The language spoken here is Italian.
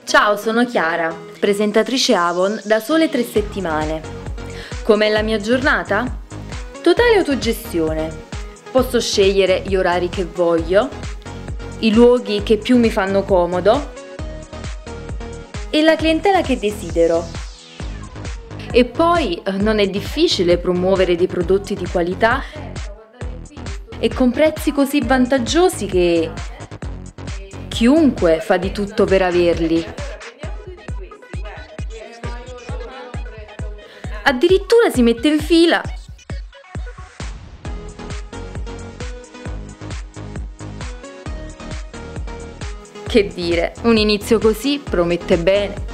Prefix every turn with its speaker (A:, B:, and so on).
A: Ciao, sono Chiara, presentatrice Avon da sole 3 settimane. Com'è la mia giornata? Totale autogestione. Posso scegliere gli orari che voglio, i luoghi che più mi fanno comodo e la clientela che desidero. E poi non è difficile promuovere dei prodotti di qualità e con prezzi così vantaggiosi che chiunque fa di tutto per averli. Addirittura si mette in fila. Che dire, un inizio così promette bene.